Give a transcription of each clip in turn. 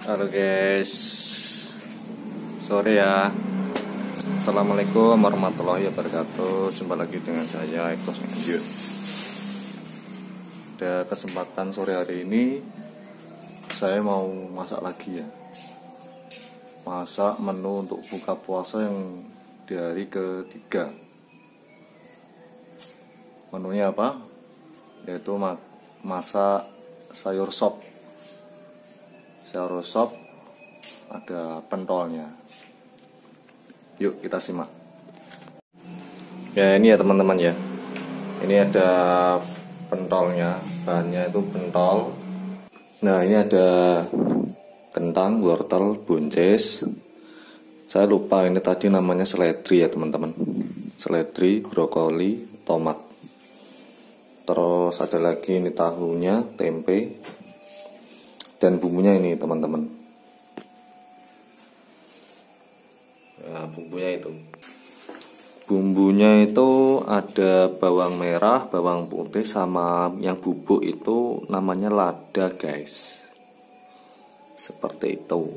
Halo guys, sore ya. Assalamualaikum warahmatullahi wabarakatuh. Jumpa lagi dengan saya Ekos Lanjut. Pada kesempatan sore hari ini saya mau masak lagi ya. Masak menu untuk buka puasa yang di hari ketiga. Menunya apa? Yaitu masak sayur sop. Sayur sop ada pentolnya. Yuk kita simak. Ya ini ya teman-teman ya. Ini ada pentolnya, bahannya itu pentol. Nah ini ada kentang, wortel, buncis. Saya lupa ini tadi namanya seledri ya teman-teman. Seledri, brokoli, tomat. Terus ada lagi ini tahunya, tempe. Dan bumbunya ini teman-teman. Ya, bumbunya itu ada bawang merah, bawang putih, sama yang bubuk itu namanya lada guys. Seperti itu.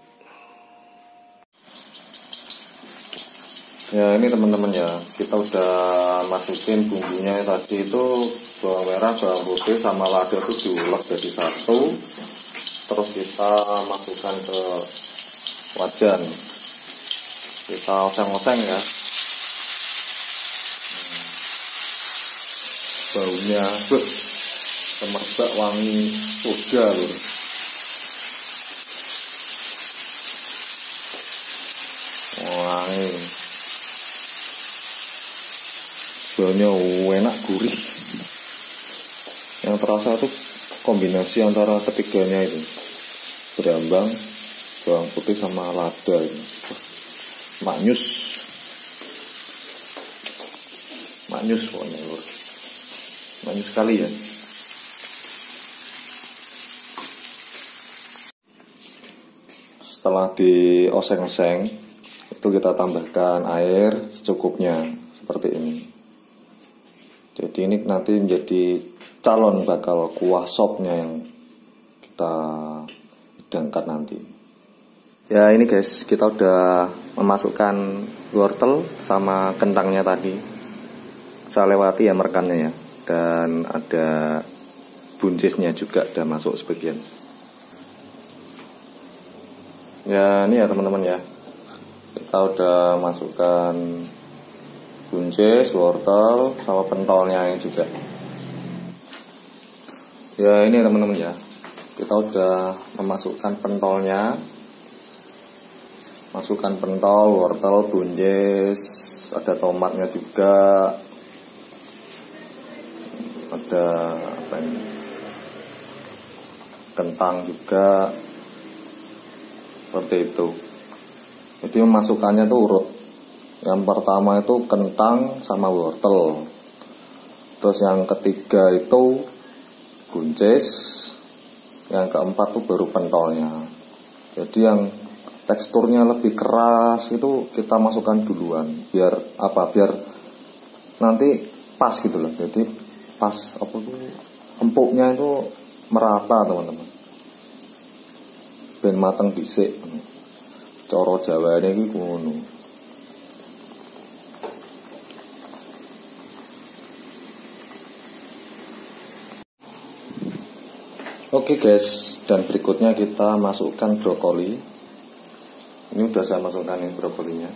Ya ini teman-teman ya, kita udah masukin bumbunya tadi itu bawang merah, bawang putih sama lada itu diulek jadi satu. Terus kita masukkan ke wajan, kita oseng-oseng ya. Baunya semerbak wangi soda loh. Wangi, baunya enak, gurih. Yang terasa tuh kombinasi antara ketiganya itu, berambang, bawang putih sama lada ini. Maknyus pokoknya lur. Maknyus sekali ya. Setelah dioseng-oseng itu kita tambahkan air secukupnya seperti ini. Jadi ini nanti menjadi calon bakal kuah sopnya yang kita hidangkan nanti. Ya ini guys, kita udah memasukkan wortel sama kentangnya tadi. Saya lewati ya merekannya ya. Dan ada buncisnya juga udah masuk sebagian. Ya ini ya teman-teman ya. Kita udah masukkan buncis, wortel sama pentolnya ini juga. Ya ini teman-teman ya, kita udah memasukkan pentolnya. Masukkan pentol, wortel, buncis, ada tomatnya juga, ada apa ini, kentang juga, seperti itu. Jadi memasukkannya tuh urut. Yang pertama itu kentang sama wortel. Terus yang ketiga itu buncis, yang keempat tuh baru pentolnya. Jadi yang teksturnya lebih keras itu kita masukkan duluan, biar nanti pas gitu loh. Jadi pas empuknya itu merata teman-teman, ben mateng dhisik. Cara Jawane iki ngono. Oke guys, dan berikutnya kita masukkan brokoli. Ini udah saya masukkan nih brokolinya.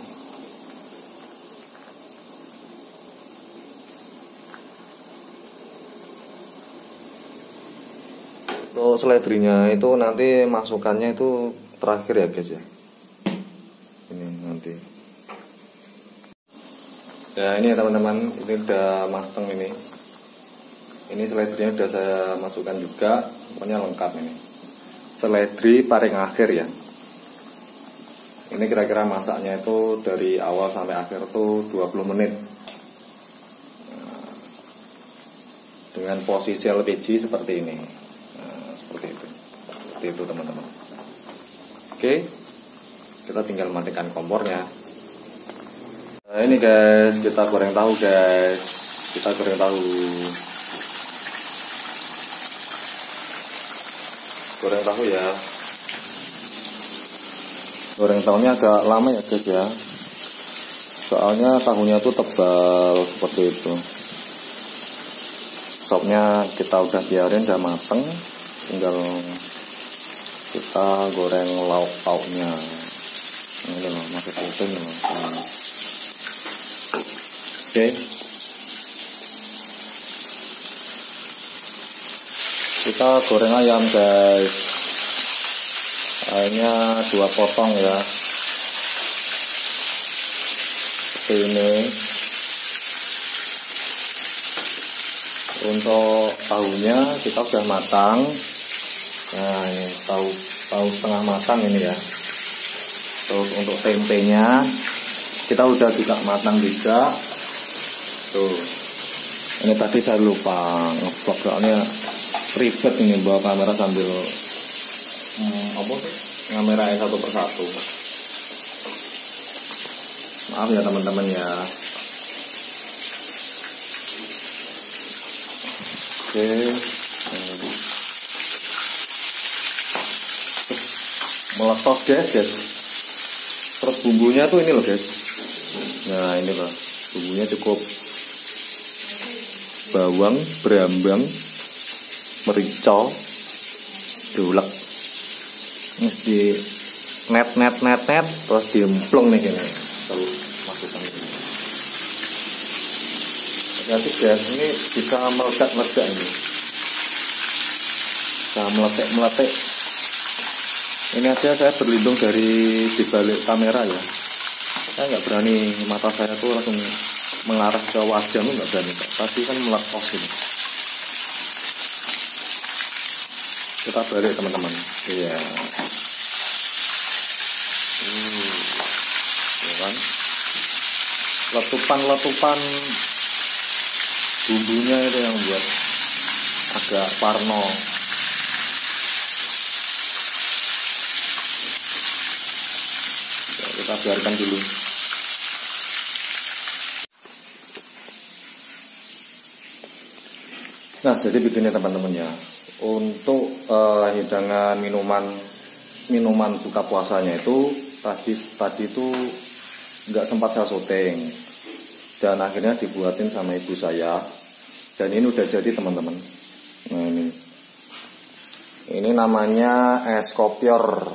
Untuk seledrinya itu nanti masukannya itu terakhir ya guys ya. Ini nanti. Ya ini ya teman-teman, ini udah mateng ini. Ini seledrinya udah saya masukkan juga, pokoknya lengkap ini. Seledri paling akhir ya. Ini kira-kira masaknya itu dari awal sampai akhir tuh 20 menit. Nah, dengan posisi LPG seperti ini. Nah, seperti itu. Seperti itu teman-teman. Oke. Kita tinggal matikan kompornya. Nah, ini guys, kita goreng tahu guys. Kita goreng tahu. Goreng tahu ya. Goreng tahunya agak lama ya guys ya, soalnya tahunya tuh tebal seperti itu. Sopnya kita udah biarin udah mateng, tinggal kita goreng lauk pauknya. Ini loh, masih putih loh. Oke. Kita goreng ayam guys. Ayamnya 2 potong ya. Seperti ini. Untuk tahunya kita sudah matang. Nah ini tahu setengah matang ini ya. Terus untuk tempenya kita udah juga matang juga. Tuh, ini tadi saya lupa nge-vlog soalnya ribet ini bawa kamera sambil apa sih? Ngamerain satu persatu. Maaf ya teman-teman ya. Oke. Meletos guys. Terus bumbunya tuh ini loh guys. Nah ini loh, bumbunya cukup bawang, berambang, merica, dolek. Ini di net terus diemplung nih gini. Terus masukkan ini. Nanti guys ini bisa meledak ini. Bisa meletek. Ini aja saya berlindung dari dibalik kamera ya. Saya nggak berani, mata saya tuh langsung mengarah ke wajah tuh nggak berani. Tadi kan meletos ini. Kita balik teman-teman. Iya. Ya kan? Letupan bumbunya itu yang buat agak parno. Kita biarkan dulu. Nah jadi begini teman-teman ya, untuk hidangan minuman buka puasanya itu tadi itu nggak sempat saya syuting dan akhirnya dibuatin sama ibu saya dan ini udah jadi teman-teman. Nah ini namanya es kopior.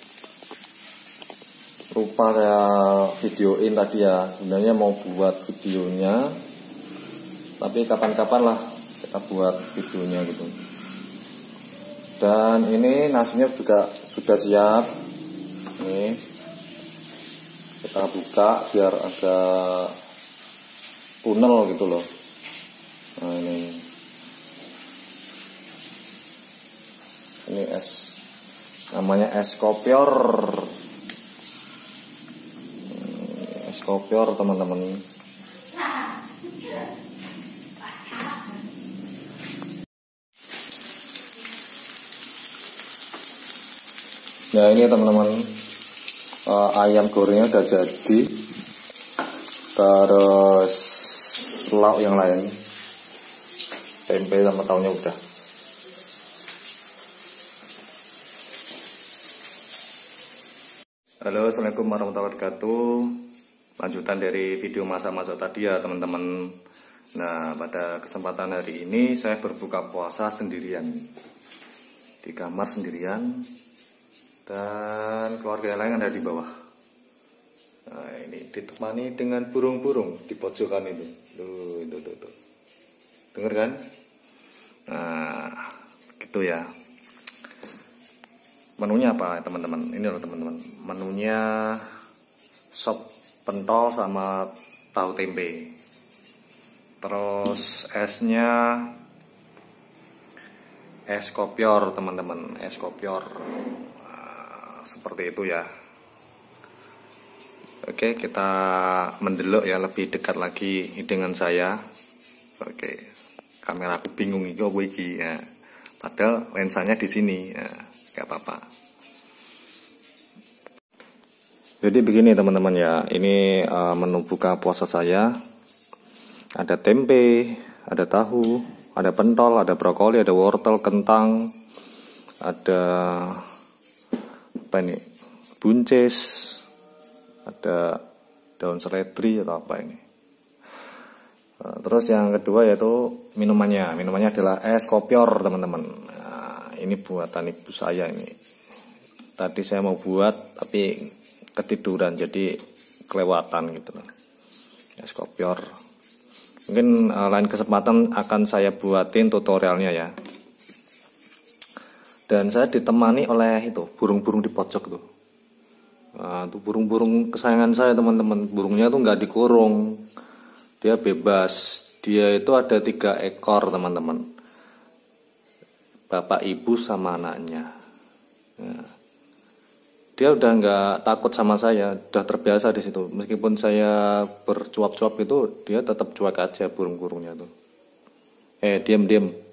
Lupa saya videoin tadi ya, sebenarnya mau buat videonya tapi kapan-kapan lah kita buat videonya gitu. Dan ini nasinya juga sudah siap. Nih kita buka biar agak tunnel gitu loh. Nah ini es, namanya es kopior. Kopior teman-teman. Nah ini teman-teman, ayam gorengnya udah jadi. Terus lauk yang lain, tempe sama tahunya udah. Halo, assalamualaikum warahmatullahi wabarakatuh. Lanjutan dari video masak-masak tadi ya teman-teman. Nah pada kesempatan hari ini saya berbuka puasa sendirian di kamar sendirian dan keluarga yang lain ada di bawah. Nah ini ditemani dengan burung-burung di pojokan itu. Tuh. Dengar kan? Nah gitu ya. Menunya apa teman-teman? Ini loh teman-teman. Menunya sop pentol sama tahu tempe. Terus esnya es kopior teman-teman, es kopior. Nah, seperti itu ya. Oke, kita mendelok ya lebih dekat lagi dengan saya. Oke, kamera aku bingung iki ya. Padahal lensanya di sini, ya, nggak apa-apa. Jadi begini teman-teman ya, ini menu buka puasa saya. Ada tempe, ada tahu, ada pentol, ada brokoli, ada wortel, kentang, ada apa ini? buncis, ada daun seledri atau apa ini. Terus yang kedua yaitu minumannya adalah es kopior teman-teman. Nah, ini buatan ibu saya ini. Tadi saya mau buat tapi ketiduran jadi kelewatan gitu. Es kopior. Mungkin lain kesempatan akan saya buatin tutorialnya ya. Dan saya ditemani oleh itu burung-burung di pojok tuh. Nah, itu burung-burung kesayangan saya teman-teman. Burungnya tuh nggak dikurung, dia bebas. Dia itu ada 3 ekor teman-teman. Bapak, ibu, sama anaknya. Nah, dia udah nggak takut sama saya, udah terbiasa di situ. Meskipun saya bercuap-cuap itu, dia tetap cuek aja burung-burungnya tuh. Diam.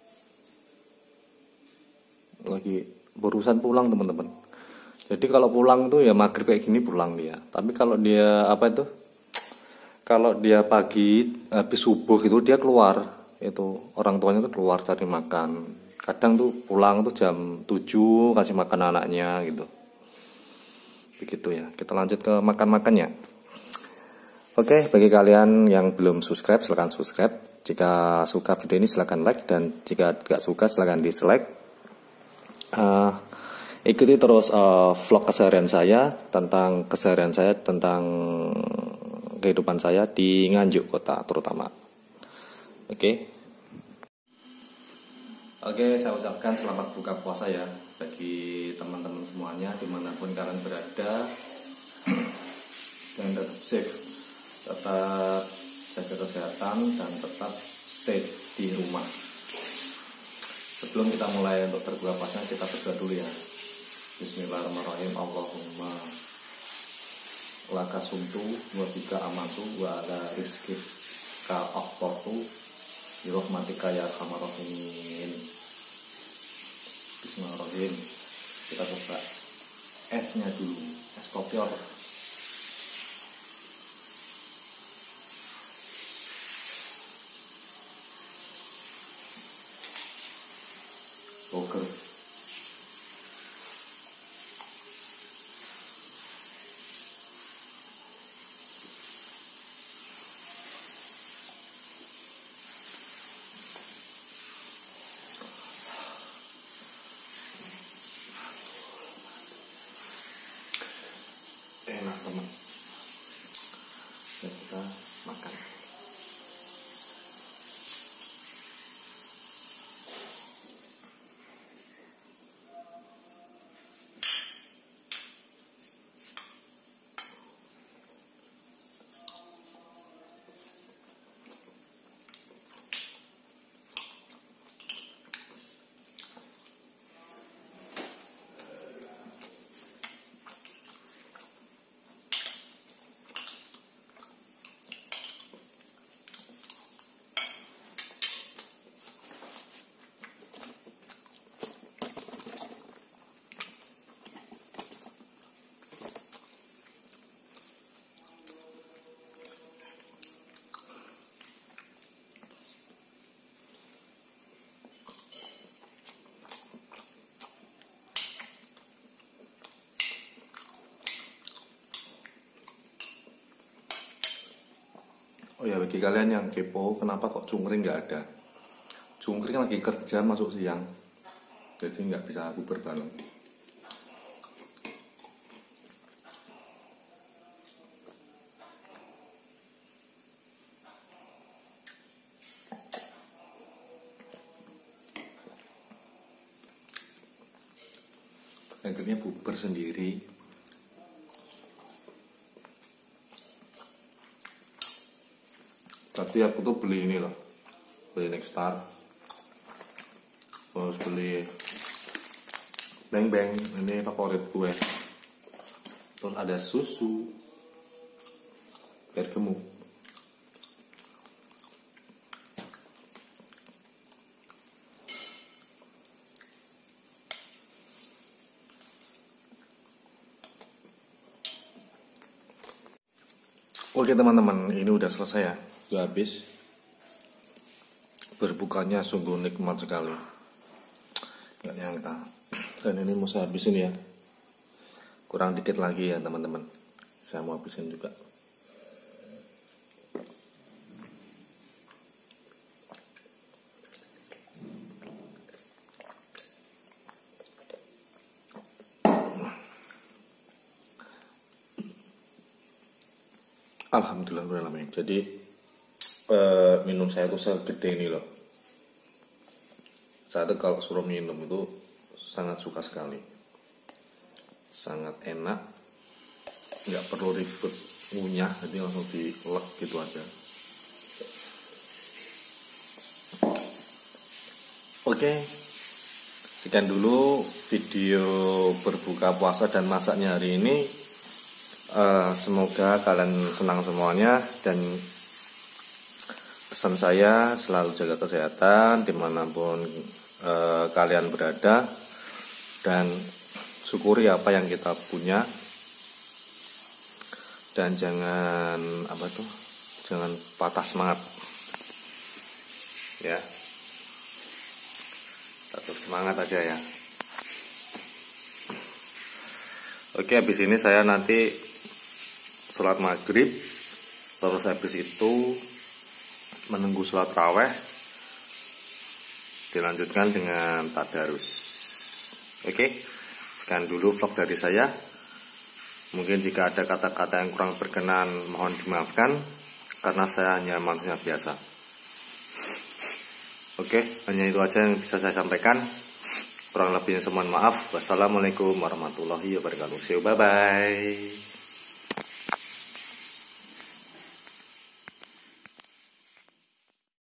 Lagi berurusan pulang teman-teman. Jadi kalau pulang tuh ya maghrib kayak gini pulang dia. Tapi kalau dia kalau dia pagi habis subuh itu dia keluar. Itu orang tuanya tuh keluar cari makan. Kadang tuh pulang tuh jam 7 kasih makan anaknya gitu. Begitu ya. Kita lanjut ke makan-makannya. Oke, bagi kalian yang belum subscribe silahkan subscribe. Jika suka video ini silahkan like, dan jika gak suka silahkan dislike. Ikuti terus vlog keseharian saya, tentang kehidupan saya di Nganjuk kota terutama. Oke, saya ucapkan selamat buka puasa ya bagi teman-teman semuanya dimanapun kalian berada. Dan tetap safe, tetap jaga kesehatan, dan tetap stay di rumah. Sebelum kita mulai untuk berbuka puasa, kita berdoa dulu ya. Bismillahirrahmanirrahim. Allahumma laka sumtu wa bika amantu wa ala rizqika aftartu bi rahmatika ya arhamar rahimin. Bismillahirrahmanirrahim. Kita coba esnya dulu, es kopior. Poker. Enak teman. Kita makan. Oh ya, bagi kalian yang kepo, kenapa kok cungkring nggak ada? Cungkring lagi kerja masuk siang, jadi nggak bisa bubur bareng. Akhirnya bubur sendiri. Tadi aku tuh beli ini loh, beli Nexstar, terus beli Beng ini favorit gue, terus ada susu biar gemuk. Oke teman-teman, ini udah selesai ya. Udah habis. Berbukanya sungguh nikmat sekali. Gak nyangka. Dan ini mau saya habisin ya. Kurang dikit lagi ya teman-teman. Saya mau habisin juga. Alhamdulillah. Jadi minum saya tuh segede ini loh. Saya tuh kalau suruh minum itu sangat suka sekali. Sangat enak. Nggak perlu ribet ngunyah, jadi langsung dilek gitu aja. Oke. Sekian dulu video berbuka puasa dan masaknya hari ini. Semoga kalian senang semuanya, dan pesan saya selalu jaga kesehatan dimanapun kalian berada, dan syukuri apa yang kita punya, dan jangan jangan patah semangat ya, tetap semangat aja ya. Oke, habis ini saya nanti sholat maghrib, terus habis itu menunggu sholat raweh, dilanjutkan dengan tadarus. Oke, sekian dulu vlog dari saya. Mungkin jika ada kata-kata yang kurang berkenan mohon dimaafkan, karena saya hanya manusia biasa. Oke, hanya itu aja yang bisa saya sampaikan. Kurang lebihnya saya mohon maaf. Wassalamualaikum warahmatullahi wabarakatuh. Bye bye.